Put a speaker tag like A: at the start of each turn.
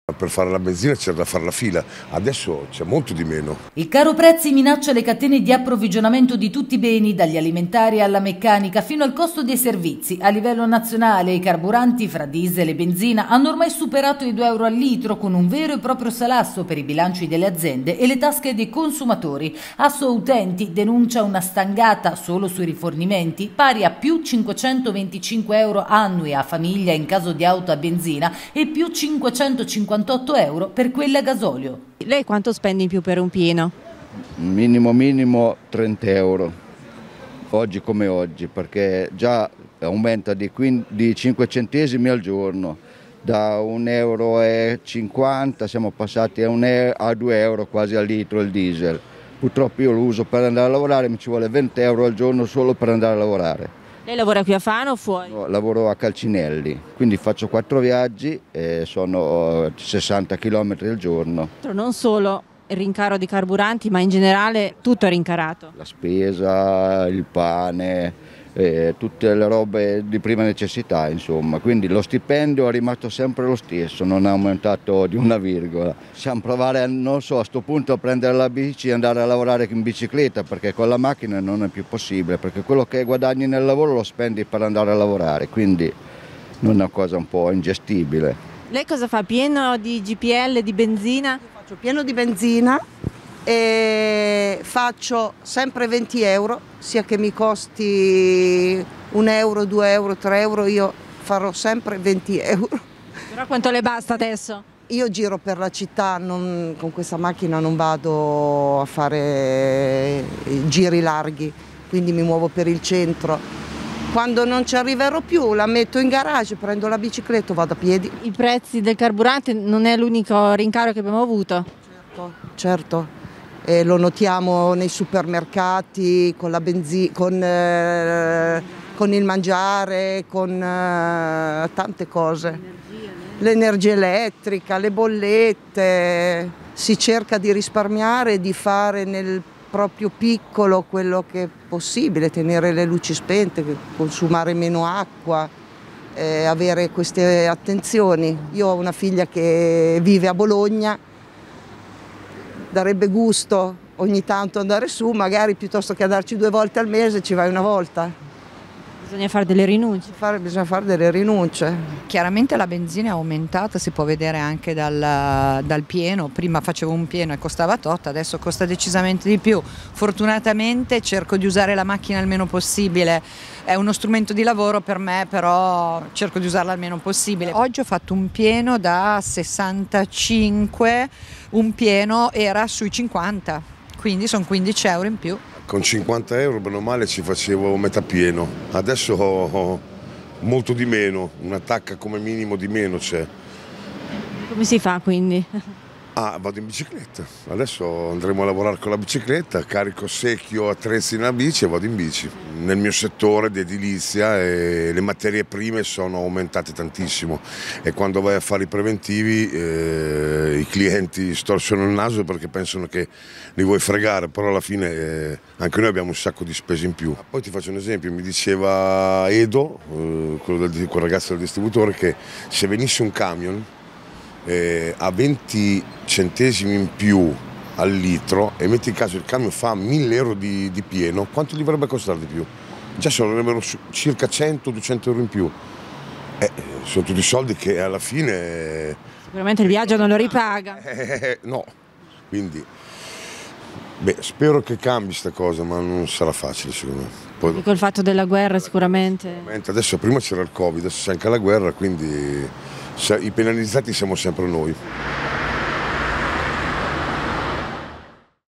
A: Per fare la benzina c'era da fare la fila, adesso c'è molto di meno.
B: Il caro prezzi minaccia le catene di approvvigionamento di tutti i beni, dagli alimentari alla meccanica fino al costo dei servizi. A livello nazionale i carburanti fra diesel e benzina hanno ormai superato i 2 euro al litro, con un vero e proprio salasso per i bilanci delle aziende e le tasche dei consumatori. Assoutenti denuncia una stangata solo sui rifornimenti pari a più 525 euro annui a famiglia in caso di auto a benzina e più 558 euro per quella a gasolio.
C: Lei quanto spende in più per un pieno?
D: Minimo 30 euro, oggi come oggi, perché già aumenta di 5 centesimi al giorno, da 1,50 euro siamo passati a 2 euro quasi al litro il diesel. Purtroppo io lo uso per andare a lavorare, mi ci vuole 20 euro al giorno solo per andare a lavorare.
C: Lei lavora qui a Fano o fuori?
D: No, lavoro a Calcinelli, quindi faccio 4 viaggi e sono 60 km al giorno.
C: Non solo il rincaro di carburanti, ma in generale tutto è rincarato.
D: La spesa, il pane, tutte le robe di prima necessità, insomma. Quindi lo stipendio è rimasto sempre lo stesso, non è aumentato di una virgola. Possiamo provare, non so, a sto punto a prendere la bici e andare a lavorare in bicicletta, perché con la macchina non è più possibile, perché quello che guadagni nel lavoro lo spendi per andare a lavorare, quindi non è una cosa un po' ingestibile.
C: Lei cosa fa? Pieno di GPL, di benzina?
E: Faccio pieno di benzina e faccio sempre 20 euro, sia che mi costi 1 euro, 2 euro, 3 euro, io farò sempre 20 euro.
C: Però quanto le basta adesso?
E: Io giro per la città, con questa macchina non vado a fare giri larghi, quindi mi muovo per il centro. Quando non ci arriverò più la metto in garage, prendo la bicicletta e vado a piedi.
C: I prezzi del carburante non è l'unico rincaro che abbiamo avuto?
E: Certo. Lo notiamo nei supermercati, con la benzina, con il mangiare, con tante cose. L'energia elettrica, le bollette. Si cerca di risparmiare, di fare nel proprio piccolo quello che è possibile, tenere le luci spente, consumare meno acqua, avere queste attenzioni. Io ho una figlia che vive a Bologna. Darebbe gusto ogni tanto andare su, magari piuttosto che andarci 2 volte al mese ci vai una volta.
C: Bisogna fare delle rinunce.
E: Bisogna fare delle rinunce.
F: Chiaramente la benzina è aumentata, si può vedere anche dal pieno. Prima facevo un pieno e costava tot, adesso costa decisamente di più. Fortunatamente cerco di usare la macchina il meno possibile. È uno strumento di lavoro per me, però cerco di usarla il meno possibile. Oggi ho fatto un pieno da 65, un pieno era sui 50, quindi sono 15 euro in più.
A: Con 50 euro, bene o male, ci facevo metà pieno. Adesso ho molto di meno, una tacca come minimo di meno c'è.
C: Come si fa quindi?
A: Vado in bicicletta. Adesso andremo a lavorare con la bicicletta, carico secchio, attrezzi nella bici e vado in bici. Nel mio settore di edilizia le materie prime sono aumentate tantissimo e quando vai a fare i preventivi i clienti storcono il naso perché pensano che li vuoi fregare, però alla fine anche noi abbiamo un sacco di spese in più. Poi ti faccio un esempio, mi diceva Edo, quel ragazzo del distributore, che se venisse un camion a 20 centesimi in più al litro e metti in caso il camion fa 1000 euro di pieno, quanto gli vorrebbe costare di più? Già sarebbero circa 100-200 euro in più. Sono tutti soldi che alla fine...
C: Sicuramente il viaggio non lo ripaga.
A: No, quindi spero che cambi sta cosa, ma non sarà facile secondo me. Poi,
C: col fatto della guerra sicuramente.
A: Adesso prima c'era il Covid, adesso c'è anche la guerra, quindi i penalizzati siamo sempre noi.